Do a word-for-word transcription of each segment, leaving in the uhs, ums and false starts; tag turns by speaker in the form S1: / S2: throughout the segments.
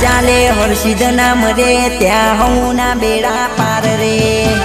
S1: ચાલે હર્ષિદ નામ રે ત્યાં હું ના બેડા પાર રે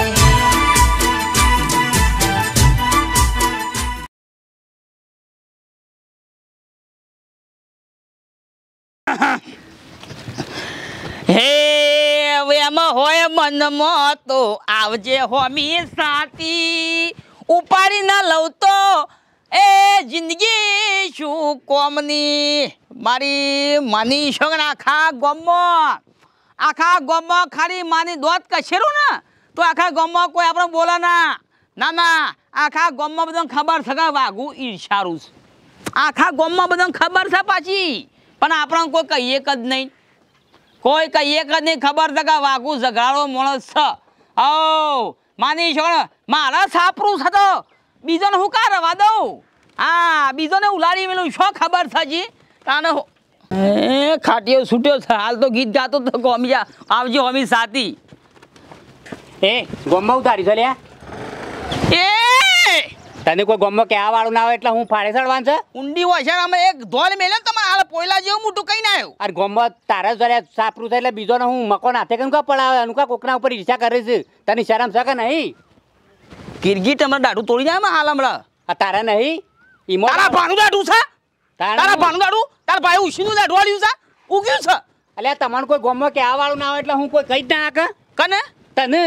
S2: હે હવે એમાં હોય મનમાં તો આવજે હોમી સાથી ઉપાડી ના લઉં તો એ જિંદગી શું કોમની મારી માની છોકરા આખા ગામમાં આખા ગામમાં ખાલી માની દોત કશેરું ને તો આખા ગામમાં કોઈ આપણે બોલે ના ના ના આખા ગામમાં બધાને ખબર છે કે વાઘું ઈર્ષારું છે આખા ગામમાં બધાને ખબર છે પાછી પણ આપણને કોઈ કહીએ જ નહીં કોઈ કહીએ જ નહીં ખબર છે કે વાઘું ઝઘડાળો માણસ છે હો માની છોકરા મારા સાપરું છે તો બીજોને હું કા રવા દઉં હા બીજોને ઉલાડી મેલું શું ખબર થજી તાને એ ખાટીઓ છૂટ્યો છે હાલ તો ગીત ગાતો તો ગોમી આવજો હોમી સાથી
S3: એ ગોમમાં ઉતારી છે લ્યા
S2: એ
S3: તને કોઈ ગોમમાં કહેવા વાળું ના આવે એટલે હું ફાડે ચડવાનું છે
S2: ઊંડી હોય છે અમે એક ધોલ મેલે તમે હાલ પોયલા જેવું મોટું કઈ ના આવ્યું
S3: અરે ગોમમાં તારા જરા સાપરું થાય એટલે બીજોને હું મકો નાથે કેમ કા પડાવે અનુકા કોકના ઉપર ઈર્ષા કરે છે તને શરમ છે કે નહીં
S2: કિરગીટ હમણાં દાઢું તોડી જાય હાલ હમણાં
S3: આ તારા નહીં ઈમો
S2: તારા ભાનું દાઢું છે તારા ભાનું દાઢું તારા ભાઈ ઉશીનું દાઢું વાળ્યું છે ઉગ્યું છે
S3: એટલે તમારે કોઈ ગોમમાં કહેવા વાળું ના આવે એટલે હું કોઈ કહી જ ના આકે
S2: કને
S3: તને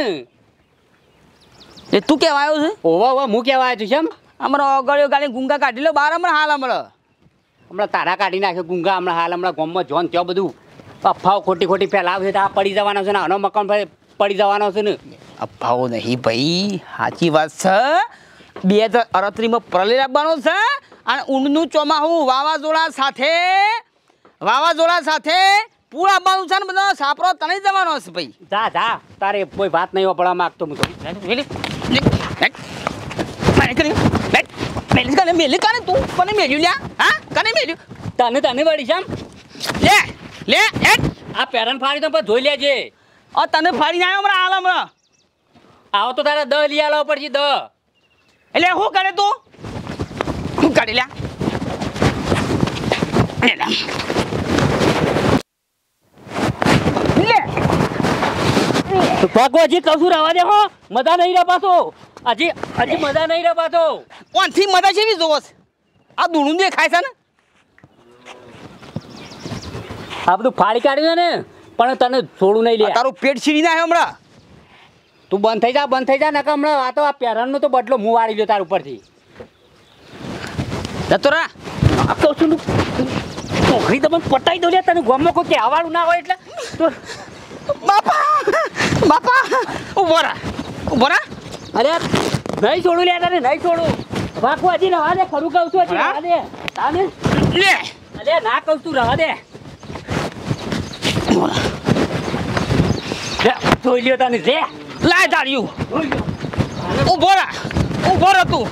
S2: એ તું કેવા આવ્યો છે
S3: ઓવા ઓવા હું કહેવા આવ્યો છું કેમ
S2: હમણાં અગળ્યો ગાડી ગુંગા કાઢી લો બાર હમણાં હાલ હમણાં
S3: હમણાં તારા કાઢી નાખ્યો ગુંગા હમણાં હાલ હમણાં ગોમમાં જોન ત્યાં બધું અફાવ ખોટી ખોટી ફેલાવશે તો આ પડી જવાનો છે ને આનો મકાન પડી જવાનો છે ને
S2: અફાવો નહીં ભાઈ સાચી વાત છે બે હજાર અડત્રીસમાં પ્રલય લાવવાનો છે અને ઊંડનું ચોમાહું વાવાઝોડા સાથે વાવાઝોડા સાથે પૂર આવવાનું છે ને બધા સાપરો તણી જવાનો છે ભાઈ
S3: જા જા તારે કોઈ વાત નહીં પડવા માંગતો હું તો
S2: મેલી કાને તું કોને મેલ્યું લ્યા હા કને મેલ્યું
S3: તને તને વળી છે
S2: લે લે
S3: આ પેરન ફાડી તો પણ જોઈ લેજે
S2: ઓ તને ફાડીને આવ્યો હમણાં હાલ હમણાં
S3: આવો તો તારે દહ લઈ આલો પડશે દહ
S2: એટલે શું કરે તું શું કાઢી લ્યા
S3: ભાગો હજી કશું રવા દે હો મજા નહીં રહે પાછો હજી હજી મજા નહીં રહે પાછો
S2: કોણથી મજા છે જોવો છે આ દૂણું દેખાય છે ને
S3: આ બધું ફાડી કાઢ્યું ને પણ તને છોડું નહીં લે
S2: તારું પેટ છીડી ના હમણાં
S3: તું બંધ થઈ જા બંધ થઈ જા ને કે હમણાં આ તો આ પેરનનો તો બદલો મું વાળી લ્યો તાર ઉપરથી
S2: જતો રા
S3: આ કહું છું ચોખડી તમને પટાઈ દો લે તને ગમો કોઈ કહેવાળું ના હોય એટલે તો
S2: બાપા બાપા ઉભો રા ઉભો રા
S3: અરે નહીં છોડું લે તને નહીં છોડું વાકું હજી રવા દે ખરું કહું છું હજી રવા દે તાને
S2: લે
S3: અરે ના કહું તું રવા દે જોઈ લ્યો તને રે
S2: લાય તાર્યું ઉભો રા ઉભો રા તું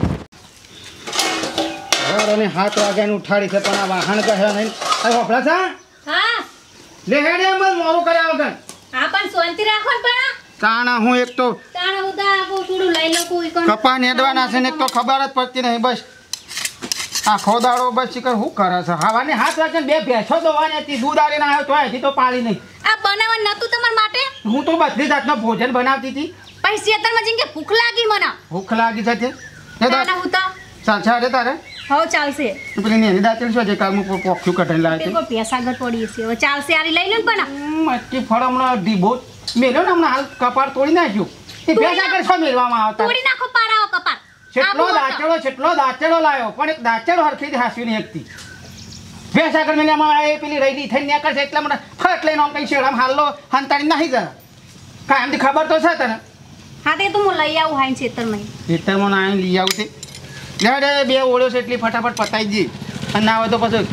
S4: અને હાથ વાગ્યાનું ઉઠાડી છે પણ આ વાહન કહે નહીં આ હોફળા છે
S5: હા
S4: લે હેડે એમ જ મોરું કર્યા વગર
S5: હા પણ શાંતિ રાખો ને પણ
S4: તાણા હું એક તો
S5: તાણ ઉદા કો થોડું લઈ લો કોઈ કોણ
S4: કપા નેદવાના છે ને એક તો ખબર જ પડતી નહીં બસ આ ખોદાડો બસ શીખર શું કરે છે હવાને હાથ વાગ્યા બે ભેંસો દોવાની હતી દૂધ આવીને આવ્યો તો હજી તો પાળી નહીં
S5: આ બનાવવા નતું તમારા માટે
S4: હું તો બધી જાતનું ભોજન બનાવતી હતી
S5: પછી ખેતરમાં જઈને કે ભૂખ લાગી મને
S4: ભૂખ લાગી છે તે
S5: તાના હું તો
S4: ચાલશે અરે તારે
S5: હવ ચાલશે
S4: પેલી નેની દાંતેલ શું છે કાલનું પોખ્યું કઢાઈ લાવે
S5: તે કોઈ પૈસા આગળ પડી છે હવે ચાલશે આરી લઈ લો ને પણ
S4: મચ્છી ફળ હમણાં ડીબો મેલ્યો ને હમણાં હાલ કપાળ તોડી નાખ્યું એ ભેંસ આગળ શું મેળવામાં આવતા
S5: તોડી નાખો પારાઓ કપાળ
S4: છેટલો દાંતેડો છેટલો દાંતેડો લાવ્યો પણ એક દાંતેડો હરખી હાસવી નહીં એકથી ભેંસ આગળ મેં એમાં એ પેલી રહી થઈને નીકળશે એટલા માટે ફટ લઈને આમ કંઈ શેડામાં હાલો હંતાડી નાખી જરા કાંઈ એમથી ખબર તો છે તને
S5: હા તે તો હું લઈ આવું હાઈ ખેતરમાં
S4: ખેતરમાં ના આવીને લઈ આવું છે લે બે ઓળ્યો છે એટલી ફટાફટ પતાવી દઈએ અને ના હોય તો પછી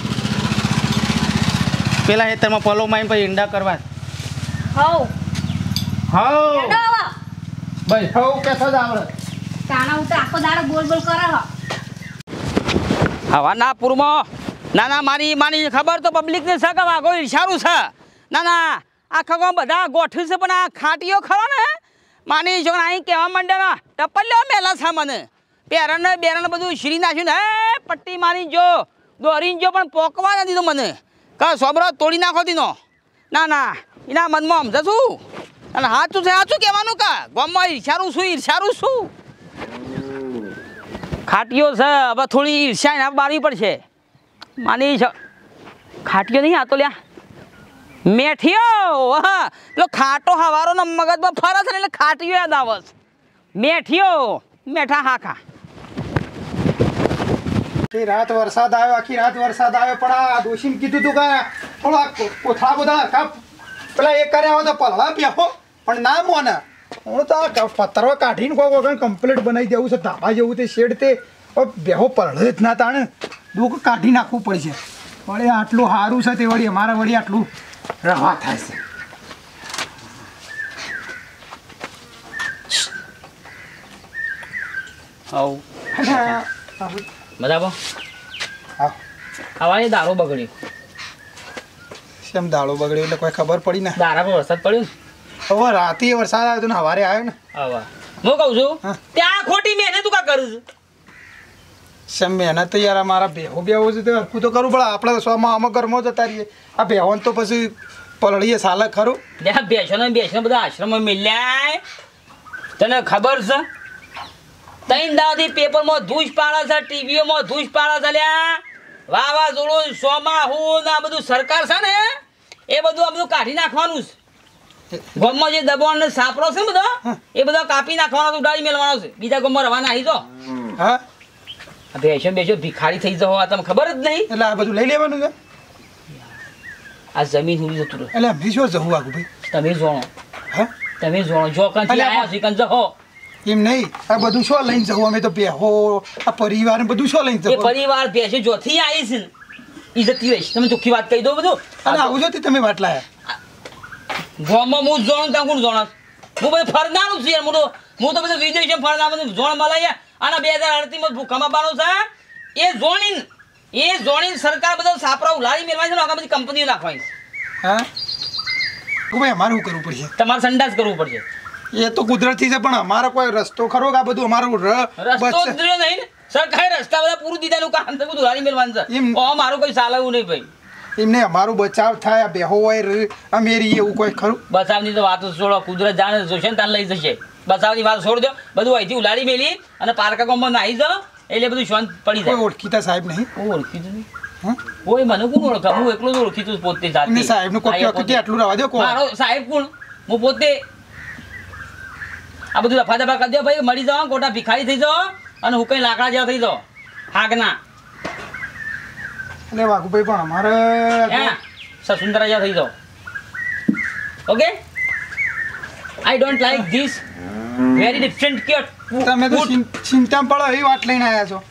S4: પેલા ખેતરમાં પલો માઈને પછી ઈંડા કરવા
S5: હવ
S4: હવ
S5: હેડો
S4: ભાઈ હવ કેસો જ આવડે
S5: તાણા હું તો આખો દાડો બોલ બોલ કરે હ
S2: હવાના પૂરમાં ના ના મારી માની ખબર તો પબ્લિકને છે કે વાઘો ઈશારું છે ના ના આખા ગામ બધા ગોઠવ્યું છે પણ આ ખાટીઓ ખરો ને માની જો અહીં કહેવા માંડે ને ટપલ્યો મેલા છે મને પેરણ ને બેરણ બધું શ્રી નાખ્યું ને હે પટ્ટી મારી જો દોરીને જો પણ પોકવા નથી તો મને કા સોબરો તોડી નાખો દીનો ના ના એના મનમાં સમજે છું અને સાચું છે સાચું કહેવાનું કા ગામમાં ઈર્ષારું છું ઈર્ષારું છું ખાટીઓ છે હવે થોડી ઈર્ષા એના બારવી પડશે માની છે ખાટીઓ નહીં આ તો લ્યા મેઠિયો હા પેલો ખાટો હવારો ને મગજમાં ફરે છે ને એટલે ખાટીઓ યાદ આવે છે મેઠિયો મેઠા હાખા
S4: આખી રાત વરસાદ આવ્યો આખી રાત વરસાદ આવ્યો પણ આ દોશીને કીધું તું કે થોડા કોથળા બધા કાપ પેલા એ કર્યા હોય તો પલળા બેહો પણ ના મોને હું તો આ પથ્થરો કાઢીને કોઈ વગર કમ્પ્લીટ બનાવી દેવું છે ધાબા જેવું તે શેડ તે બેહો પલળે જ ના તાણે દુઃખ કાઢી નાખવું પડશે વળી આટલું સારું છે તે વળી અમારા વળી આટલું રવા થાય છે
S2: હવ બરાબર
S4: હા
S2: ખાવાની દારૂ બગડ્યું
S4: કેમ દાળો બગડ્યો એટલે કોઈ ખબર પડી ને
S2: દારા પર વરસાદ પડ્યો
S4: હવે રાતે વરસાદ આવ્યો તો ને સવારે આવ્યો ને
S2: હવે હું કહું છું
S4: હા.
S2: ત્યાં ખોટી મહેનત તું કા કરું છું
S4: સેમ મહેનત તો યાર મારા બેહો બેહો છે તો હરખું તો કરવું પડે આપણે સોમાં આમાં ઘરમાં જતા રહીએ આ બેહોને તો પછી પલળીએ સાલે ખરું
S2: ત્યાં બેસો ને બેસો ને બધા આશ્રમમાં મિલ્યા તને ખબર છે ત્રણ દાવથી પેપરમાં ધૂસ પાડે છે ટીવીઓમાં ધૂસ પાડે છે લ્યા વાવાઝોડું સોમાં હું આ બધું સરકાર છે ને એ બધું આ બધું કાઢી નાખવાનું છે ગામમાં જે દબાણ ને સાપરો છે ને બધો એ બધો કાપી નાખવાનો ઉડાડી મેળવાનો છે બીજા ગામમાં રવાના આવી જો
S4: હા
S2: બેસો બેસો ભિખારી થઈ જવો આ તમને ખબર જ નહીં
S4: એટલે આ બધું લઈ લેવાનું છે
S2: આ જમીન સુધી જતું રહે
S4: એટલે અમને શું જવું આગું ભાઈ
S2: તમે જોણો
S4: હા
S2: તમે જોણો જો કંથી
S4: અલ્યા,
S2: આવ્યા છે કંઈ જહો
S4: એમ નહીં આ બધું શું લઈને જવું અમે તો બેહો આ પરિવાર ને બધું શું લઈને
S2: એ
S4: જવું
S2: પરિવાર ભેંસે જોથી આવી છે ને ઈ જતી હોય છે. તમે ચોખ્ખી વાત કહી દો બધું
S4: અને આવું છો તે તમે વાટ લાયા
S2: ગામમાં હું જોણું ત્યાં કોણ જોણ હું બધું ફરનારું છું યાર હું તો હું તો બધું વિદેશ ફરનાર બધું જોણ મલાયા આના બે હજાર અડતીમાં ભૂખામાં બાનો છે એ જોણીન એ જોણીન સરકાર બધો સાપરા ઉલાડી મેળવાની છે ને આગળ બધી કંપનીઓ નાખવાની છે.
S4: હા ભાઈ અમારે શું કરવું પડશે
S2: તમારે સંડાસ કરવું પડશે
S4: એ તો કુદરતી છે પણ અમારો કોઈ રસ્તો ખરો કે આ બધું અમારું ર
S2: રસ્તો
S4: બસ
S2: જ રહ્યો નહીં ને સરકારે રસ્તા બધા પૂરું દીધાનું કામ તો બધું ઉલાડી મેળવાનું છે
S4: એમ-
S2: ઓ મારું કોઈ ચાલવું નહીં ભાઈ
S4: એમને અમારું બચાવ થાય આ બેહો હોય ર- અમેરી એવું કોઈ ખરું
S2: બચાવની તો વાત છોડો કુદરત જાણે જોશે ને તાર લઈ જશે બચાવની વાત છોડ દો બધું અહીંથી ઉલાડી મેલી અને પારકા ગામમાં નાહી જાઓ એટલે બધું શાંત પડી
S4: કોઈ
S2: જાય
S4: ઓળખીતા સાહેબ નહીં
S2: હું ઓળખી જ નહીં
S4: હા
S2: કોઈ મને કોણ ઓળખા હું એકલો જ ઓળખી તું પોતે જાતે
S4: એમને સાહેબનું કોઈ
S2: આ
S4: કહેતું
S2: પોતે.
S4: આટલું રહેવા દો કોણ
S2: મારો સાહેબ કોણ હું પોતે આ બધું રફા દફા કરી દો ભાઈ મળી જાઓ ખોટા ભિખારી થઈ જાઓ અને હું કઈ લાકડા જેવા થઈ જાઓ હાગના
S4: એટલે વાઘુભાઈ પણ અમારે
S2: હે સસુંદરા જેવા થઈ જાઓ okay I don't like this very different cute
S4: તમે તો ચિં- ચિંતામાં પડો એવી વાત લઈને આવ્યા છો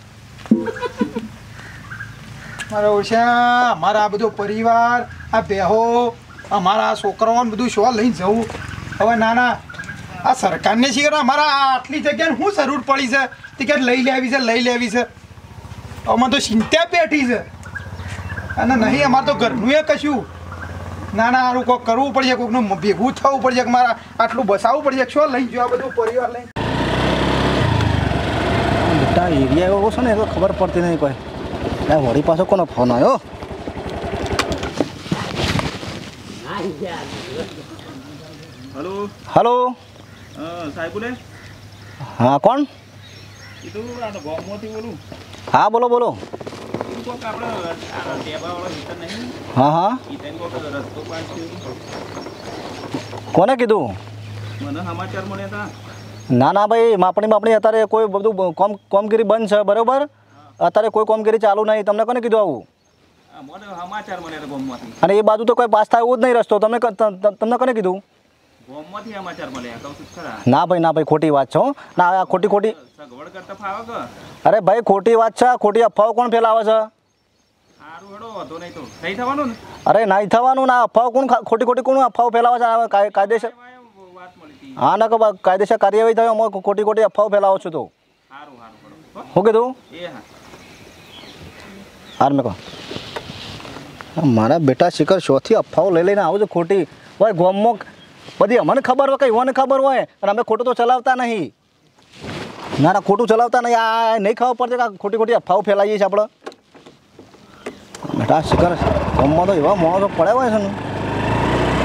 S4: મારા ઓછા અમારા આ બધો પરિવાર આ બેહો અમારા આ છોકરાઓ ને બધું શું લઈને જવું હવે નાના આ સરકારને શીખર અમારા આ આટલી જગ્યાને શું જરૂર પડી છે ટિકિટ લઈ લેવી છે લઈ લેવી છે અમારે તો ચિંતા પેઠી છે અને નહીં અમારે તો ઘરનું એ કશું નાના સારું કોઈક કરવું પડશે કોઈકનું ભેગું થવું પડશે કે મારા આટલું બસાવવું પડશે શું લઈ જો આ બધું પરિવાર લઈને
S6: મોટા એરિયા એવો છે ને એ તો ખબર પડતી નહીં કોઈ ત્યાં વળી પાછો કોનો ફોન આવ્યો
S7: હલો
S6: હલો
S7: સાહેબ બોલે
S6: હા કોણ
S7: કીધું આ ગામમાંથી બોલું
S6: હા બોલો બોલો
S7: કીધું કોક આપણે આ ટેબાવાળો હિતર નહીં
S6: હા હા
S7: હિતર કોક રસ્તો પાસ થયો
S6: કોને કીધું
S7: મને સમાચાર મળ્યા હતા
S6: ના ના ભાઈ માપણી માપણી અત્યારે કોઈ બધું કોમ કોમગીરી બંધ છે બરાબર અત્યારે કોઈ કોમગીરી ચાલુ નહીં તમને કોને કીધું આવું
S7: આ મને સમાચાર મળ્યા હતા ગામમાંથી
S6: અને એ બાજુ તો કોઈ પાસ થાય એવું જ નહીં રસ્તો તમે ક- ત- ત- તમને કોને કીધું
S7: ગામમાંથી સમાચાર મળ્યા કહું છું જ ખરા
S6: ના ભાઈ ના ભાઈ ખોટી વાત છે હો ના આ ખોટી ખોટી
S7: સગવડ કરતા ફાવે કે
S6: અરે ભાઈ ખોટી વાત છે આ ખોટી અફવાઓ કોણ ફેલાવે છે
S7: સારું હેડો વાંધો નહીં તો થઈ થવાનું ને
S6: અરે નહીં થવાનું ના અફવાઓ કોણ ખા- ખોટી ખોટી કોણ અફવાઓ ફેલાવે છે આ કાય- કાયદેસર
S7: એમાં એવું વાત મળી હતી
S6: હા ના કે કાયદેસર કાર્યવાહી થાય અમે ખોટી ખોટી અફવાઓ ફેલાવો છો તો
S7: સારું સારું હેડો
S6: શું કીધું
S7: એ હા
S6: હાર મેં કહો મારા બેટા શિખર શોથી અફવાઓ લઈ લઈને આવું છું ખોટી હોય ગોમમાં બધી અમને ખબર હોય કંઈ મને ખબર હોય અને અમે ખોટું તો ચલાવતા નહીં ના ના ખોટું ચલાવતા નહીં આ નહીં ખબર પડતી કે આ ખોટી ખોટી અફવાઓ ફેલાઈએ છીએ આપણે બેટા શિખર ગોમમાં તો એવા માણસો પડ્યા હોય છે ને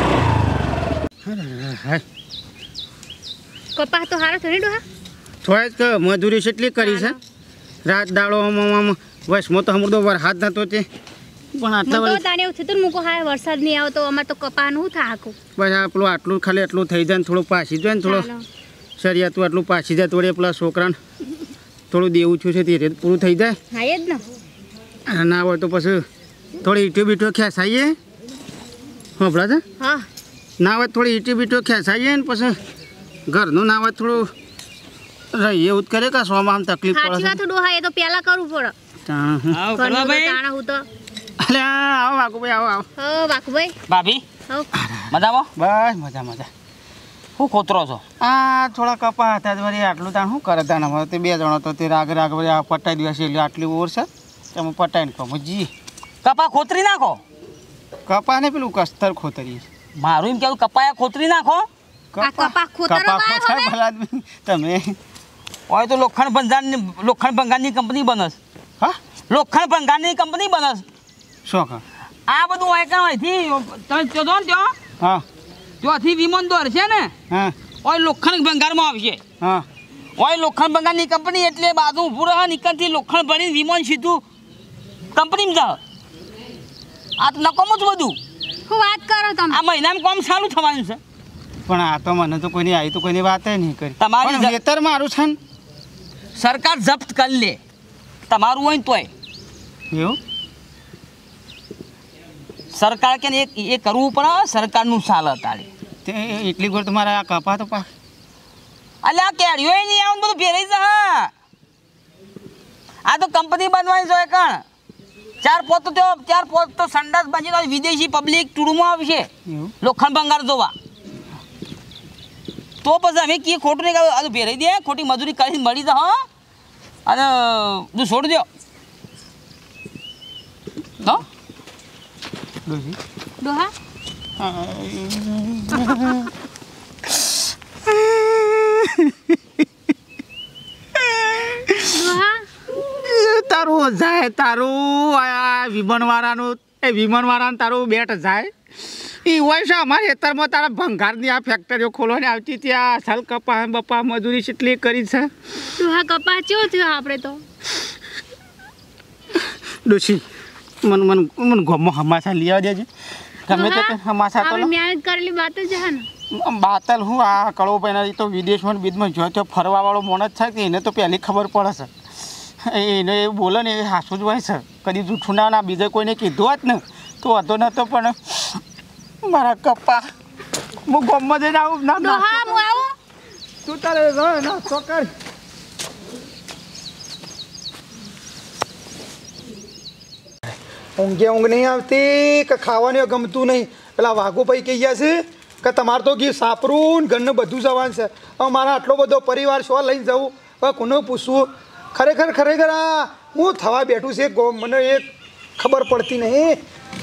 S5: કપાસ તો હારો થયો ને ડોહા
S4: થોય કે મજૂરી કેટલી કરી છે રાત દાડો વસમાં તો હમણાં વરસાદ નતો તે પણ આટલા
S5: હું તો
S4: વળી
S5: તાણે એવું થયું મૂકો હા વરસાદ નહીં આવતો અમારે તો કપાનું થા આખું
S4: બસ આ પેલું આટલું ખાલી એટલું થઈ જાય ને થોડું પાછી જાય ને થોડો શરિયાતું આટલું પાછી જાય થોડી પેલા છોકરાને થોડું દેવું છું છે તે રેત પૂરું થઈ જાય
S5: હા એ જ ને
S4: અને ના હોય તો પછી થોડી ઈટો બીટો ખેંચાઈએ હોભળા છે
S5: હા
S4: ના હોય થોડી ઈટી બીટો ખેંચાઈએ ને પછી ઘરનું ના હોય થોડું રહીએ એવું જ કરે કે સોમાં આમ તકલીફ
S5: સાચી
S4: પડે
S5: વાત ડોહા એ તો પેલા કરવું પડે
S4: છે
S2: આવો
S5: ઘરનું તો
S2: કડવાભાઈ
S5: તાણા હું તો
S4: અલે આવો વાકુભાઈ આવો આવો
S5: હો બાકુભાઈ
S2: ભાભી
S5: હો
S2: મજામાં
S4: બસ મજા મજા
S2: શું ખોતરો છો
S4: આ થોડા કપા હતા જ વળી આટલું તાણ શું કરે તાણ હવે તે બે જણો તો તે રાગ રાગ વળી આ પટાઈ દિવસે એટલે આટલી ઓર છે તમે પટાઈને કહો જી
S2: કપા ખોતરી નાખો
S4: કપા ને પેલું કસ્તર ખોતરીએ
S2: મારું એમ કેવું કપાયા ખોતરી નાખો
S5: આ કપા ખોતરનો
S4: કપા
S5: બાય
S4: ખોતર
S5: હવે?
S4: ભલા આદમી. તમે
S2: હોય તો લોખંડ ભંગારની લોખંડ ભંગારની કંપની બનસ
S4: હા
S2: લોખંડ ભંગારની કંપની બનસ
S4: શું કહો
S2: આ બધું હોય કે અહીંથી તમે જો ને ત્યાં
S4: હા
S2: ત્યાંથી વિમાન દોર છે ને
S4: હા
S2: ઓય લોખંડ ભંગારમાં આવશે
S4: હા
S2: ઓય લોખંડ ભંગારની કંપની એટલે બાજુ ઊભું રહે નીકળથી લોખંડ ભરીને વિમાન સીધું કંપનીમાં જાવ આ તો નકોમું જ બધું
S5: શું વાત કરો તમે
S2: આ મહિનામાં કામ ચાલુ થવાનું છે
S4: પણ આ તો મને તો કોઈની આવી તો કોઈની વાત નહીં કરી
S2: તમારી
S4: પણ
S2: જ-
S4: ખેતર મારું છે ને
S2: સરકાર જપ્ત કરી લે તમારું હોય ને તોય
S4: એવું
S2: સરકાર કે ને એ એ કરવું પડે સરકારનું ચાલે તારે
S4: તે એટલી ગોળ તમારા આ કપા તો પાક
S2: અલ્યા આ કેરીઓ નહીં આવું બધું ફેરાઈ જા હા આ તો કંપની બનવાની છે કણ ચાર પોત તો ત્યાં- ચાર પોત તો સંડાસ બાંધીને વિદેશી પબ્લિક ટૂરમાં આવશે
S4: એવું
S2: લોખંડ ભંગાર જોવા તો પછી અમે કીએ ખોટું નહીં કહ્યું આ તો ફેરાઈ દે ખોટી મજૂરી કરીને મળી જા હા અને તું છોડી દો હો
S4: ડોશી
S5: ડોહા ડોહા
S4: તારું જાય તારું આ વિમાનવાળાનું એ વિમાનવાળાનું તારું બેટ જાય એ હોય છે અમારા ખેતરમાં તારા ભંગારની આ ફેક્ટરીઓ ખોલવાની આવતી ત્યાં સાલ કપા બપા મજૂરી કેટલી કરી છે
S5: ડોહા કપા ચેવો થયો આપણે તો
S4: ડોશી મને મને મને ગમો હમાસા લઈ આવવા દેજે ગમે તો કંઈ હમાસા તો
S5: આપણે
S4: લો.
S5: મહેનત કરેલી વાત જ છે ને
S4: બાતલ હું આ કળવો પહેલા તો વિદેશમાં ને બીજમાં જો તો ફરવાવાળો મોણ જ છે કે એને તો પહેલી ખબર પડે છે એને એ બોલે ને એ હાસું જ હોય છે કદી જૂઠું ના ના બીજે કોઈને કીધું હોત ને તો હતો નહોતો પણ મારા કપ્પા હું ગમમાં જઈને આવું ના ના
S5: ડોહા હું આવું
S4: તું તારે રહ ના તો કર
S8: ઊંઘે ઊંઘ નહીં આવતી કે ખાવાનું ગમતું નહીં પેલા વાઘુભાઈ કહી ગયા છે કે તમારે તો ઘી સાપરું ને ઘરનું બધું જવાનું છે હવે મારા આટલો બધો પરિવાર શું લઈને જવું હવે કોને પૂછવું ખરેખર ખરેખર આ હું થવા બેઠું છે ગો મને એ ખબર પડતી નહીં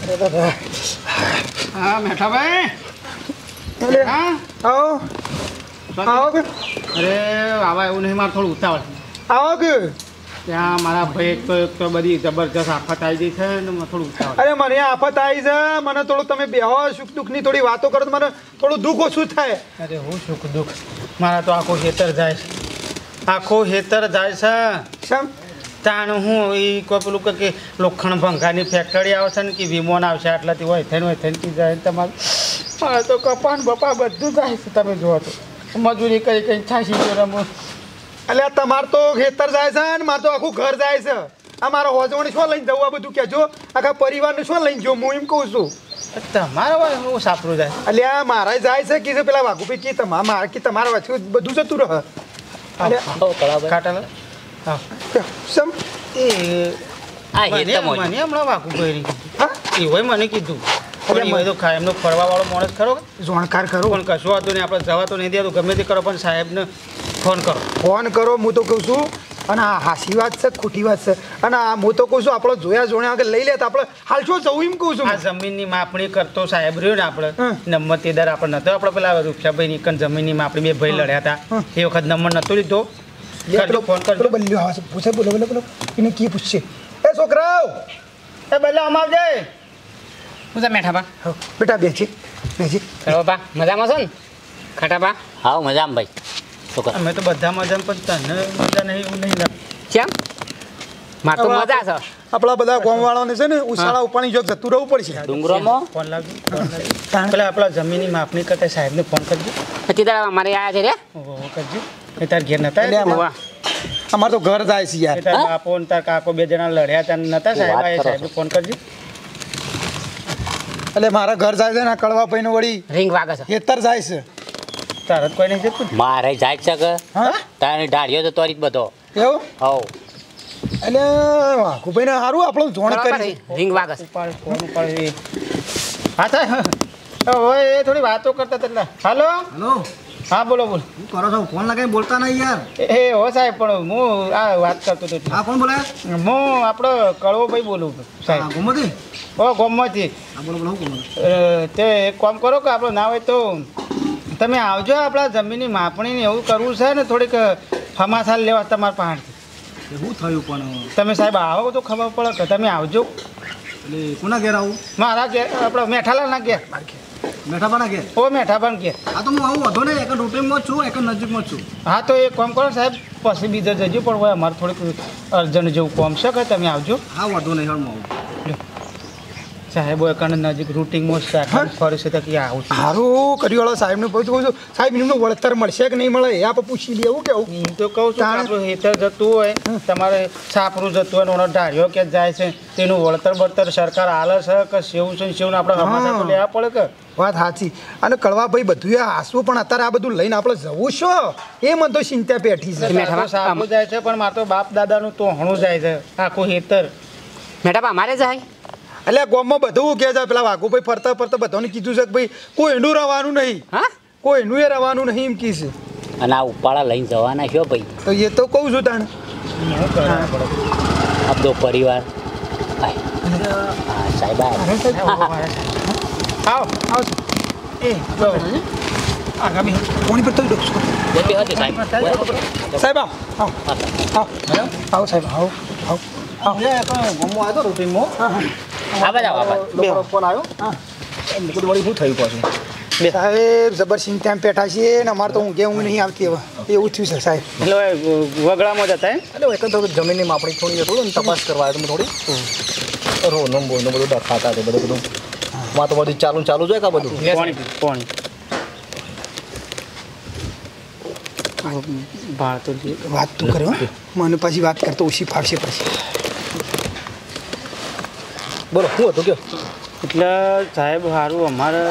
S4: હા મેઠાભાઈ
S8: એટલે
S4: હા
S8: આવો આવો કે
S4: અરે આવા એવું નહીં મારે થોડું ઉતાવળ
S8: આવો કે
S4: ત્યાં મારા ભાઈ એક તો એક તો બધી જબરજસ્ત આફત આવી ગઈ છે ને મને થોડું ઉતાવળ
S8: અરે મને આફત આવી છે મને થોડું તમે બેહો સુખ દુઃખની થોડી વાતો કરો તો મને થોડું દુઃખ ઓછું થાય
S4: અરે હું સુખ દુઃખ મારા તો આખો હેતર જાય છે આખો હેતર જાય છે
S8: શમ
S4: તાણ હું એ કોઈ પેલું કે લોખંડ ભંગારની ફેક્ટરી આવશે ને કે વિમોન આવશે આટલાથી હોય થઈને હોય થઈને કી જાય ને તમારું મારે તો કપાન બપા બધું જાય છે તમે જુઓ તો મજૂરી કરી કંઈ છાસી ગયો રમો
S8: એટલે તમારે તો ખેતર જાય છે ને મારે તો આખું ઘર જાય છે આ મારા હોજવણી શું લઈને જવું આ બધું કહેજો આખા પરિવારને શું લઈને જવું હું એમ કહું છું
S4: તમારા હોય હું સાપરું જાય
S8: એટલે આ મારા જાય છે કે છે પેલા વાઘુભાઈ કે તમારા મારા કે તમારા વચ્ચે બધું જતું રહે
S4: કાટા હા
S8: સમ
S4: એ
S2: આ
S4: મને
S2: હેતમ હોય.
S4: મને હમણાં વાઘુભાઈ
S8: હા
S4: એ હોય મને કીધું પણ એ હોય તો ખાય એમનો ફરવાવાળો માણસ ખરો
S8: જોણકાર કરો
S4: પણ કશું હતું નહીં આપણે જવા તો નહીં દેતું ગમે તે કરો પણ સાહેબને ફોન કરો
S8: ફોન કરો હું તો કહું છું અને આ હાસી વાત છે ખોટી વાત છે અને આ હું તો કહું છું આપણે જોયા જોયા આગળ લઈ લે તો આપણે હાલ શું જવું એમ કહું છું
S4: આ જમીનની માપણી કરતો સાહેબ રહ્યો ને આપણે
S8: હમ.
S4: નંબરતીદાર આપણે નતો આપણે પેલા રૂપિયાભાઈ ની કન જમીનની માપણી બે ભાઈ લડ્યા હતા
S8: હમ.
S4: એ વખત નંબર નતો લીધો
S8: લે
S4: કરજો,
S8: પેલો
S4: ફોન કરજો
S8: પેલો બલ્યો આવે છે પૂછે બોલો બોલો બોલો એને કી પૂછશે એ છોકરાઓ
S4: એ પહેલા આમ આવજે
S3: હું તા મેઠા બા
S8: હો, બેટા બેસી બેસી
S3: કરો બા મજામાં છો ને ખાટા બા હા મજામાં ભાઈ શું કર
S4: અમે તો બધા મજા પણ તને મજા નહીં એવું નહીં લાગે
S3: કેમ માર તો મજા છે
S8: આપણા બધા ગામવાળાને છે ને ઉશાળા ઉપાડી જો જતું રહેવું પડશે
S3: ડુંગરોમાં
S4: ફોન લાવજો ફોન લાવજો પેલા આપણા જમીનની માપણી કરતા સાહેબને ફોન કરજો
S3: હતી તારા અમારે આયા છે રે
S4: ઓહો કરજો એ તાર ઘેર નતા
S8: એટલે આમાં-
S3: વાહ
S8: અમારે તો ઘર જાય છે યાર
S4: એ તાર બાપો ને તાર કાકો બે જણા લડ્યા તાર નતા સાહેબ
S3: વાત
S4: આ
S3: કરો
S4: સાહેબને ફોન કરજો
S8: એટલે મારા ઘર જાય છે ને કડવા ભાઈ નું વળી
S3: રિંગ વાગે છે
S8: ખેતર જાય છે
S4: તાર જ કોઈ નહીં જતું
S3: મારે જાય છે કે
S8: હા
S3: તારે ઢાળ્યો તો તોરી જ બધો
S8: એવું
S3: હવ
S8: એટલે વાઘુભાઈ ને સારું આપણું જોણ કરી છે.
S3: રિંગ વાગે છે
S4: ઉપાડ ફોન ઉપાડ એ હા થાય હોય એ થોડી વાતો કરતા હતા હાલો
S6: હેલો
S4: હા બોલો બોલો
S6: શું કરો છો ફોન લગાવીને બોલતા નહીં યાર
S4: એ હો સાહેબ પણ હું આ વાત કરતો હતો એટલે.
S6: હા કોણ બોલે
S4: હું આપણો કળવોભાઈ બોલું
S6: હા
S4: સાહેબ
S6: ગોમતી
S4: ઓ ગોમમાંથી
S6: હા બોલો બોલો શું કહો
S4: અ, તે એક કામ કરો કે આપણો ના હોય તો તમે આવજો આપણા જમીનની માપણી ને એવું કરવું છે ને થોડીક હમાસાલ લેવા તમારા પાસેથી
S6: શું થયું પણ
S4: તમે સાહેબ આવો તો ખબર પડે કે તમે આવજો
S6: એટલે કોના ઘેર આવું
S4: મારા ઘેર આપણે મેઠાલાલના ઘેર
S6: મેઠાપાના ઘેર
S4: ઓ મેઠાબાન ઘેર
S6: હા તો હું આવું વધો ને એક રૂટીનમાં જ છું એક જ નજીકમાં જ છું
S4: હા તો એક કામ કરો સાહેબ પછી બીજા જજો પણ હોય અમારે થોડીક અર્જન્ટ જેવું કામ છે કે તમે આવજો
S6: હા વધો નહીં હાલ હું આવું
S4: સાહેબ એકણ નજીક રૂટિંગમાં શાખા ફરે છે તો કે આવું છું
S8: સારું કરિયાળા સાહેબને પૂછું કહું છું સાહેબ એમનું વળતર મળશે કે નહીં મળે એ આપણે પૂછી લઈએ એવું કેવું
S4: હું તો કહું છું કે આપણું હેતર જતું હોય તમારે છાપરું જતું હોય ને ઓનો ઢાળ્યો કે જાય છે તેનું વળતર બળતર સરકાર આલે છે કે સેવું છે સેવું આપણે હમાસા તો લેવા પડે કે
S8: વાત સાચી અને કડવાભાઈ બધું એ હાસવું પણ અત્યારે આ બધું લઈને આપણે જવું છો એ મને તો ચિંતા પેઠી છે
S4: સારું સારું જાય છે પણ મારે તો બાપ દાદાનું તો હણું જાય છે આખું હેતર
S3: મેઠા બા અમારે જાય
S8: એટલે ગામમાં બધું કહે છે પેલા વાઘુભાઈ ફરતા ફરતા બધાને કીધું છે કે ભાઈ કોઈ એનું રવાનું નહીં
S3: હા
S8: કોઈ એનું એ રવાનું નહીં એમ કીધું
S3: અને આ ઉપાડા લઈને જવાના છો ભાઈ
S8: તો એ તો કહું છું તાણે
S4: શું કરવા પડે
S3: આ બધો પરિવાર આય. હા સાહેબ આય.
S4: આવો આવો એ જો આગામી
S8: કોની પર તો ડોકસો
S3: બે બે હતી સાહેબ
S8: સાહેબ આવો આવો આવો આવો સાહેબ આવો આવો
S6: આવો એ તો ગોમમાં આવ્યો તો રૂટીનમાં
S3: આ બધા આ બધા.
S6: લોકો ફોન આવ્યો હા એમ બધું વળી શું થયું પાછું
S8: સાહેબ જબર સિંહ પેઠા છે ને અમારે તો ઊંઘે ઊંઘ નહીં આવતી હવે એવું થયું છે સાહેબ
S4: એટલે વગડામાં જતા એમ
S6: એટલે એક તો જમીનની માપણી થોડી થોડું ને તપાસ કરવા આવ્યો તો થોડી રોનું બોનું બધું દખાતા તે બધું બધું માં તો બધું ચાલુ ને ચાલુ જ હોય કા બધું
S4: પાણી પાણી ભાર તો જે
S8: વાત તું કર્યો મને પાછી વાત કરતો ઓછી ફાવશે પછી
S6: બોલો શું હતું કયો
S4: એટલે સાહેબ સારું અમારે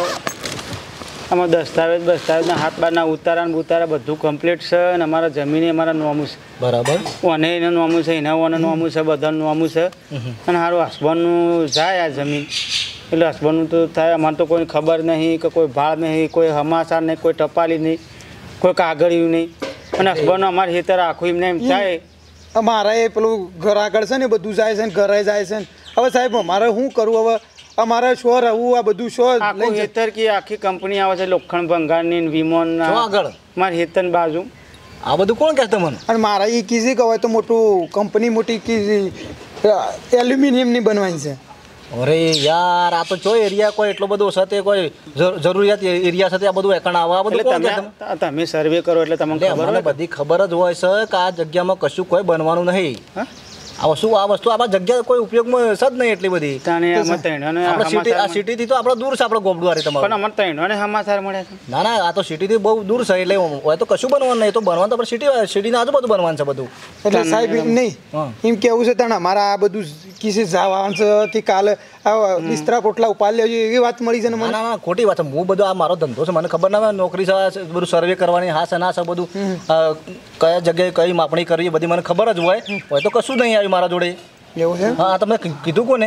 S4: આમાં દસ્તાવેજ દસ્તાવેજના હાથ બારના ઉતારા ને ઉતારા બધું કમ્પ્લીટ છે અને અમારા જમીને અમારા નોમું છે
S6: બરાબર
S4: ઓને એનું નોમું છે એના ઓને નોમું છે બધાનું નોમું છે અને સારું હસબન્ડનું જાય આ જમીન એટલે હસબન્ડનું તો થાય અમારે તો કોઈ ખબર નહીં કે કોઈ ભાળ નહીં કોઈ હમાસાર નહીં કોઈ ટપાલી નહીં કોઈ કાગળિયું નહીં અને હસબન્ડનું અમારે હેતર આખું એમને એમ થાય
S8: અમારે એ પેલું ઘર આગળ છે ને બધું જાય છે ને ઘરે જાય છે ને હવે સાહેબ અમારે શું કરું હવે અમારે શો રહેવું આ બધું શો
S4: આખું હેતર કે આખી કંપની આવે છે લોખંડ ભંગારની વિમોન
S6: શું આગળ
S4: મારી હેતર બાજુ
S6: આ બધું કોણ કહેતો મને
S8: અને મારા એ કીધી કે હવે તો મોટું કંપની મોટી કીધી એલ્યુમિનિયમની બનવાની છે
S6: અરે યાર આ તો જો એરિયા કોઈ એટલો બધો હશે તે કોઈ જરૂ- જરૂરિયાત એરિયા છે આ બધું એકણ આવે આ બધું
S4: એટલે
S6: કોણ
S4: તમે
S6: કહેતો
S4: તમે સર્વે કરો એટલે તમને
S6: એટલે
S4: ખબર
S6: મને
S4: હોય
S6: બધી ખબર જ હોય છે કે આ જગ્યામાં કશું કોઈ બનવાનું નહીં
S4: હા?
S6: આ વસ્તુ આ વસ્તુ આપણા જગ્યા કોઈ ઉપયોગમાં છે જ નહીં એટલી બધી
S4: તાને આમાં ત્રણેયને
S6: આપણે સિટી આ
S4: હમાસાર
S6: સિટીથી તો આપણે દૂર છે આપણે ગોબડું હારી
S4: પણ
S6: તમારું
S4: અમારે ત્રણેયને હમાસાર મળ્યા છે
S6: ના ના આ તો સિટીથી બહુ દૂર છે એટલે હોય તો કશું બનવાનું નહીં એ તો બનવાનું તો આપણે સિટી સિટીના આજુબાજુ બનવાનું છે બધું
S8: એટલે સાહેબ એમ નહીં
S6: હા.
S8: એમ કેવું છે તાણે અમારા આ બધું કિસી જવાનું છે કે કાલે આ બિસ્તરા પોટલા ઉપાડ લેજો એવી વાત મળી છે ને
S6: ના
S8: મને
S6: ના ના ખોટી વાત છે હું બધું આ મારો ધંધો છે મને ખબર ના હોય નોકરી છે આ બધું સર્વે કરવાની હા છે ના છે બધું અ, કયા જગ્યાએ કઈ માપણી કરવી એ બધી મને ખબર જ હોય હોય તો કશું નહીં આવ્યું મારા જોડે
S8: એવું છે
S6: હા તમે કી- કીધું કોને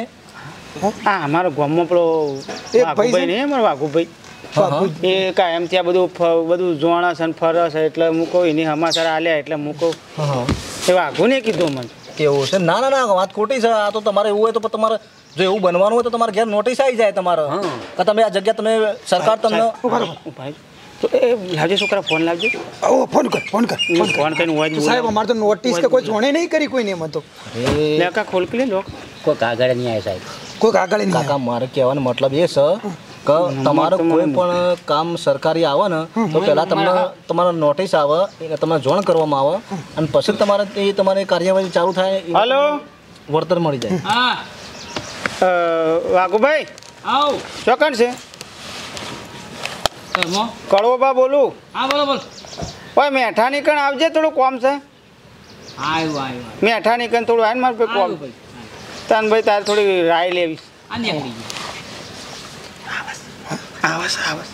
S4: હા અમારો ગામમાં પેલો
S8: એક ભાઈ
S4: વાઘુભાઈ
S8: છે?
S4: નહીં અમારો વાઘુભાઈ
S6: હા, હા.
S4: એ કાયમથી આ બધું ફ- બધું જોણા છે ને ફરે છે એટલે હું કહું એની હમાસાર આલ્યા એટલે હું કહું
S6: હા હા
S4: એ વાઘુ ને કીધું મને
S6: કેવું છે ના ના ના વાત ખોટી છે આ તો તમારે એવું હોય તો પણ તમારે જો એવું બનવાનું હોય તો તમારે ઘેર નોટિસ આવી જાય તમારે કે તમે આ જગ્યા તમે સરકાર તમને
S4: ભાઈ તો એ લાવજો છોકરા ફોન લાવજો
S8: ઓ ફોન કર ફોન કર
S4: હું ફોન કરીને હોય જ
S8: સાહેબ અમારે તો નોટિસ કે કોઈ જોણે નહીં કરી કોઈને એમાં તો
S4: લે કા ખોલ કે લે લોક
S3: કોઈ કાગળ નહીં આવે સાહેબ
S8: કોઈ આગળ નહીં
S6: કાકા મારે કહેવાનો મતલબ એ છે કે તમારું કોઈ પણ કામ સરકારી આવે ને તો પહેલાં તમને તમારે નોટિસ આવે એટલે તમને જાણ કરવામાં આવે અને પછી તમારે એ તમારી કાર્યવાહી ચાલુ થાય
S4: હલો
S6: વળતર મળી જાય
S2: હા
S4: વાઘુભાઈ
S2: આવ
S4: ચોકન છે
S2: કરમો
S4: કડવોબા બોલું
S2: હા બોલો બોલો
S4: ઓય મેઠાની કણ આવજે થોડું કોમ છે
S2: આવ્યું આવ્યું
S4: મેઠાની કણ થોડું આવીને મારે કોમ
S2: આવ્યું ભાઈ
S4: તાન ભાઈ તારે થોડી રાય લેવી
S2: આ નીકળી ગયું
S4: આવસ આવસ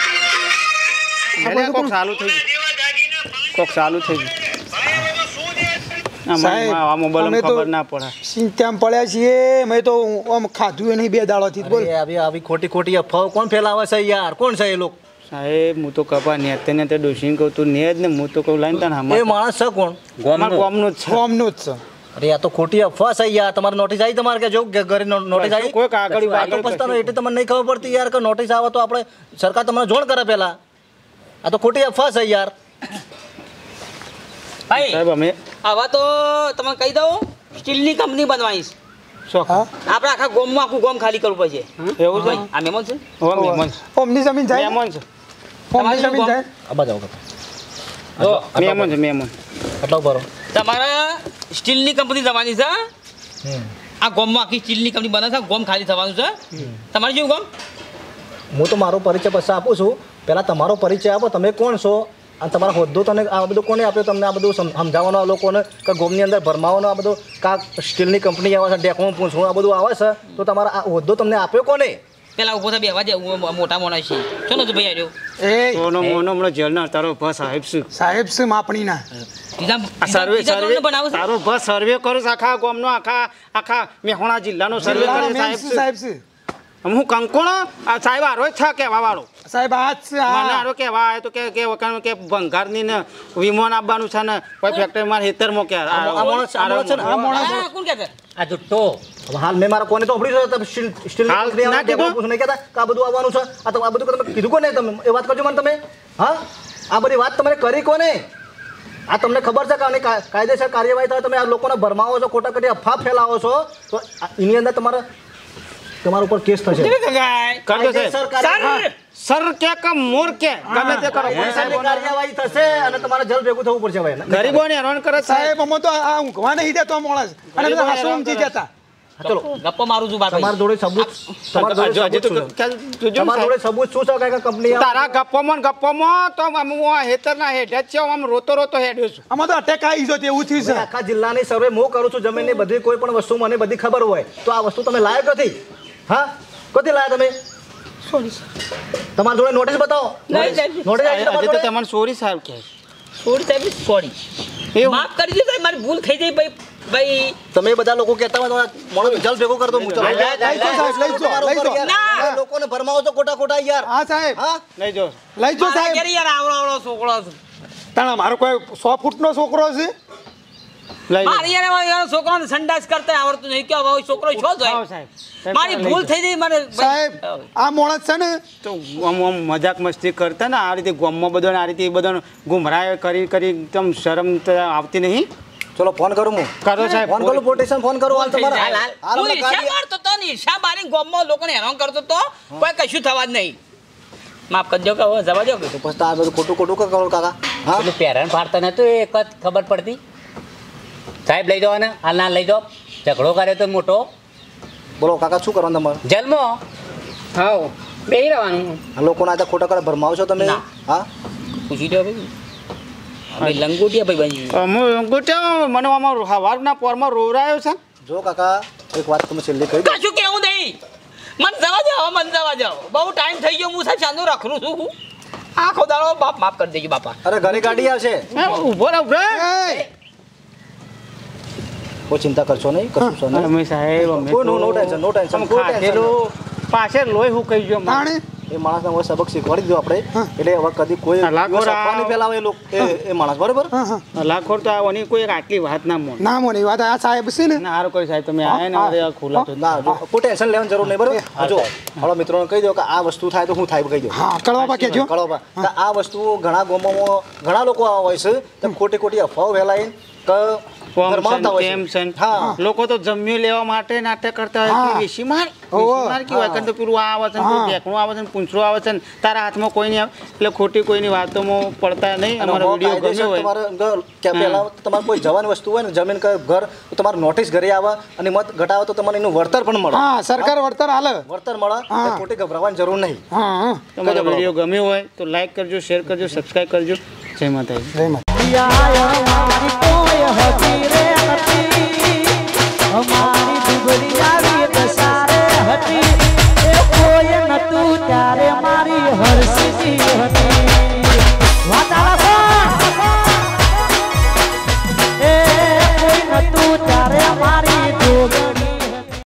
S4: એટલે કોક ચાલુ થઈ ગયું કોક ચાલુ થઈ ગયું
S8: સાહેબ,
S4: આ મોબાઈલ
S8: અમે તો-
S4: ખબર ના પડે
S8: ચિંતામાં પડ્યા છીએ મેં તો આમ ખાધું નહીં બે દાડોથી બોલ
S6: અરે આવી આવી ખોટી ખોટી અફવાઓ કોણ ફેલાવે છે યાર કોણ છે એ લોકો
S4: સાહેબ હું તો કપા નેતે નેતે ડોસીને કહું તું ને જ ને હું તો કહું લાઈને તને
S6: એ
S4: હમણાં
S6: માણસ છે કોણ
S4: ગોમનું ગોમનું જ છે
S8: ફોર્મનું જ છે
S6: અરે આ તો ખોટી અફવા છે યાર તમારે નોટિસ આવી તમારે કે જો કે ઘરે નો- નોટિસ આવી
S4: કોઈ કાગળ
S6: આ તો પછી તમને એટલે તમને નહીં ખબર પડતી યાર કે નોટિસ આવે તો આપણે સરકાર તમને જોણ કરે પહેલા આ તો ખોટી અફવા છે યાર
S2: ભાઈ
S4: સાહેબ અમે
S2: હવે તો તમે કહી દઉં સ્ટીલની કંપની બનવાની છે
S4: શોખ
S8: હા
S2: આપણે આખા ગોમમાં આખું ગોમ ખાલી કરવું પડશે
S4: એવું છે
S2: આ મહેમાન છે
S4: હો મહેમાન
S8: ઓમની જમીન જાય
S4: મહેમાન છે
S8: ઓમની જમીન જાય
S6: આબા જાઓ કાકા
S2: જો
S4: મહેમાન છે મહેમાન
S6: આટલો ભરો
S2: તમારે સ્ટીલની કંપની જવાની છે
S6: હમ
S2: આ ગોમમાં આખી સ્ટીલની કંપની બને છે ગોમ ખાલી થવાનું છે તમારે જેવું ગોમ
S6: હું તો મારો પરિચય પછી આપું છું પહેલાં તમારો પરિચય આપો તમે કોણ છો અને તમારો હોદ્દો તને આ બધું કોને આપ્યો તમને આ બધું સમ- સમજાવવાનો આ લોકોને કે ગોમની અંદર ભરમાવાનો આ બધું કાંક સ્ટીલની કંપની આવે છે ડેકોમાં પૂછવું આ બધું આવે છે તો તમારા આ હોદ્દો તમને આપ્યો કોને
S2: પેલા ઉભો થાય બેવા દે હું મોટા મોણા છે શું નતું ભાઈ આવ્યો
S8: એ
S4: સોનો મોનો હમણાં જેલના તારો ભસ સાહેબ શું
S8: સાહેબ છે માપણીના
S4: આ સર્વે સર્વે
S2: બનાવું છે
S4: તારો ભસ સર્વે કરો છે આખા ગામનો આખા આખા મેહોણા જિલ્લાનો સર્વે કરે છે સાહેબ શું?
S8: સાહેબ છે
S4: હું કંકોણો આ સાહેબ આરો જ છે કહેવા વાળો
S8: સાહેબ આ જ છે
S4: મને
S8: હા
S4: આરો કહેવા આવ્યો તો કે કે વખાણ કે ભંગારની ને વિમાન આપવાનું છે ને કોઈ ફેક્ટરી માર હેતરમાં કે
S6: આ માણસ આ માણસ છે ને
S8: આ માણસ
S2: હા, કોણ કહે છે
S3: આ જુઠ્ઠો
S6: હવે હાલ મેં મારા કોને તો સાંભળ્યું છે તમે સ્ટીલ સ્ટીલની
S4: હાલ
S6: કંપની આવે
S4: ના
S6: ડેકોમાં
S4: કીધું?
S6: પૂછવું નહીં કહેતા કે આ બધું આવવાનું છે આ તો આ બધું તમે કીધું કોને તમે એ વાત કરજો મને તમે હા આ બધી વાત તમે કરી કોને આ તમને ખબર છે કે આની કા- કાયદેસર કાર્યવાહી થાય તમે આ લોકોને ભરમાવો છો ખોટા ખોટી અફવા ફેલાવો છો તો આ- એની અંદર તમારા તમારા ઉપર કેસ થશે
S4: કરજો
S6: કાયદેસર
S4: સાહેબ
S6: કાર્યવાહી-
S4: સર કે કે મોર કે ગમે તે કરો
S6: કાયદેસરની કાર્યવાહી થશે અને તમારે જલ ભેગું થવું પડશે ભાઈ
S4: ગરીબોને હેરાન કરે છે સાહેબ
S8: સાહેબ અમે તો આ ઊંઘવા નહીં દેતો આ માણસ અને બધા હાસો ઊંઘી જતા
S6: ચલો
S2: ગપ્પો મારું છું બાર
S6: તમારા જોડે સબૂત તમારા જોડે
S4: હજી તો
S6: સબૂત શું છે?
S4: ચાલ, જોજો
S6: તમારા
S4: સાહેબ.
S6: જોડે સબૂત શું છે કે કંપની
S4: તારા ગપ્પોમાં ને ગપ્પોમાં તો આમ હું આ હેતરના હેઠે જ છે આમ રોતો રોતો હેડ્યો છું
S8: આમાં તો અટેક આવી ગયો એવું થયું છે
S6: આખા જિલ્લાની સર્વે હું કરું છું જમીનની બધી કોઈ પણ વસ્તુ મને બધી ખબર હોય તો આ વસ્તુ તમે લાયક નથી હા કોથી લાયા તમે તમારા જોડે નોટિસ બતાવો
S2: નહીં, નહીં.
S6: નોટિસ આવી
S4: હજી
S6: તમારા
S4: તો
S6: જોડે?
S4: તમને સોરી સાહેબ કહે
S2: સોરી સાહેબ સોરી
S4: એવું?
S2: માફ કરી દીધું સાહેબ મારી ભૂલ થઈ ગઈ ભાઈ ભાઈ
S6: તમે બધા લોકો કહેતા હોય તો મોણો જલ ભેગો કર દો હું ચલો.
S8: લઈ જાઓ સાહેબ, લઈ જાઓ,
S6: તમારા
S8: લઈ
S6: ઉપર
S8: જાઓ.
S6: યાર.
S2: ના.
S6: આ લોકોને ભરમાવો છો ખોટા ખોટા યાર
S8: હા સાહેબ
S6: હા
S4: નહીં જો
S8: લઈ જાઓ
S2: મારા
S8: સાહેબ
S2: ઘરે યાર આવડો આવડો છોકરો છે
S8: તાણા મારો કોઈ સો ફૂટનો છોકરો છે
S4: લઈ જાઓ.
S2: મારી યાર યાર છોકરાને સંડાસ કરતા આવડતું નહીં કે હવે છોકરો છો
S4: આવો
S2: જાય
S4: સાહેબ
S2: મારી ભૂલ થઈ ગઈ મને
S8: સાહેબ આ માણસ છે ને
S4: તો આમ આમ મજાક મસ્તી કરતા ને આ રીતે ગામમાં બધાને આ રીતે બધાને ગુમરાહ કરી કરી એકદમ શરમ તો આવતી નહીં
S6: ચલો ફોન કરું હું
S4: કરો સાહેબ
S6: ફોન કરું પોટેશન ફોન કરું હાલ તમારા
S2: હાલ,
S6: હાલ
S2: હાલ. હું
S6: હમણાં
S2: ઈર્ષા
S6: ગાડી-
S2: મારતો તો ને ઈર્ષા મારી ગામમાં લોકોને હેરાન કરતો તો કોઈ કશું થવા જ નહીં માફ કરજો કે હવે જવા દો કે
S6: તો પછી આ બધું ખોટું ખોટું કરો કાકા હા
S3: પેલું પહેરણ ફાડતા નતું એ એક જ ખબર પડતી સાહેબ લઈ જાઓ ને હાલ ના લઈ જાઓ ઝઘડો કર્યો તો મોટો
S6: બોલો કાકા શું કરવાનું તમારે
S3: જન્મો
S2: હાઉ બેહી રહેવાનું
S6: આ લોકોના આ ખોટા ખોટા ભરમાવો છો તમે
S2: ના.
S6: હા
S2: પૂછી દો ભાઈ અમે લંગોટિયા ભાઈ બની
S4: હું ગોટ્યો મને આમાં સવારના પોરમાં રોવરાયો છે
S6: જો કાકા એક વાત તમે છેલ્લી કહી દો
S2: કશું કેવું નહીં મન જવા જાઓ મન જવા જાઓ બહુ ટાઈમ થઈ ગયો હું સાહેબ ચાંદો રાખું છું હું આખો દાડો બાપ માફ કરી દેજો બાપા
S6: અરે ઘરે ગાડી આવશે
S4: ઉભો રહો ઉભો રહો.
S8: એ
S6: કોઈ ચિંતા કરશો નહીં કશું છો નહીં
S4: અમે સાહેબ અમે
S6: કોઈ no no tension no tension કોઈ ટેન્શન
S4: ખાધેલું પાસે લોહી હું કહી ગયો
S8: તાણે
S6: એ માણસને હવે સબક શીખવાડી દીધો આપણે એટલે હવે કદી કોઈ
S4: હા, લાખો
S6: દિવસ અફવા નહીં ફેલાવે એ લોકો એ એ માણસ બરોબર
S8: હા હા
S4: લાખોર તો આવવાની કોઈ એક આટલી વાત ના મોન
S8: ના મોની વાત આ સાહેબ છે ને
S4: ના હારું કોઈ સાહેબ તમે આયા ને હવે આ ખુલ્લા તો
S6: ના જો કોઈ ટેન્શન લેવાની જરૂર નહીં બરોબર હા, જો હળો મિત્રોને કહી દો કે આ વસ્તુ થાય તો હું થાય કહી દો
S8: હા કળવા કહેજો
S6: કળોબા તો આ વસ્તુ ઘણા ગામોમાં ઘણા લોકો આવા હોય છે તો ખોટી ખોટી અફવાઓ ફેલાય કે
S4: કોમ
S6: ઘરમાં આવતા
S4: સન
S6: હોય છે.
S4: તેમ સન
S6: હા.
S4: લોકો તો જમ્યું લેવા માટે નાટક કરતા હોય
S8: હા.
S4: કે વેશી માર
S8: ઓહો.
S4: વેશી માર કેવું હોય કારણ કે પેલું આ આવે છે ને પેલું ઢેકણું આવે છે ને પૂંછડું આવે છે ને તારા હાથમાં કોઈ નહીં આવે એટલે ખોટી કોઈની વાતોમાં પડતા નહીં
S6: અને
S4: અમારો
S6: હો
S4: વિડીયો
S6: કાયદેસર
S4: ગમ્યો હોય
S6: તમારે ઘર- કે પહેલા તો તમારે કોઈ જવાની વસ્તુ હોય ને જમીન કે ઘર તો તમારે નોટિસ ઘરે આવે અને મત ઘટાવે તો તમને એનું વળતર પણ મળે
S8: હા સરકાર વળતર હાલે
S6: વળતર મળે
S8: હા.
S6: એટલે ખોટી ગભરાવાની જરૂર નહીં
S8: હા હા
S4: તમારો વિડીયો ગમ્યો હોય તો લાઈક કરજો શેર કરજો સબસ્ક્રાઈબ કરજો જય માતાજી
S8: જય માતા
S1: અમારી દુબળી આવી દસારે હતી એ કોઈ નતું ત્યારે મારી હરસી હતી